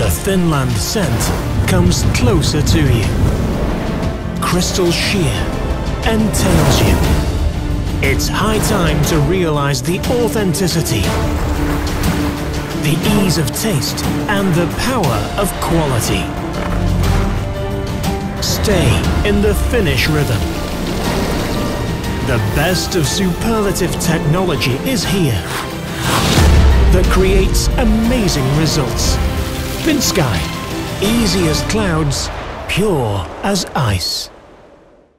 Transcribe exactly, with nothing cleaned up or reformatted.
The Finland scent comes closer to you. Crystal sheer entails you. It's high time to realize the authenticity, the ease of taste, and the power of quality. Stay in the Finnish rhythm. The best of superlative technology is here that creates amazing results. Finsky, easy as clouds, pure as ice.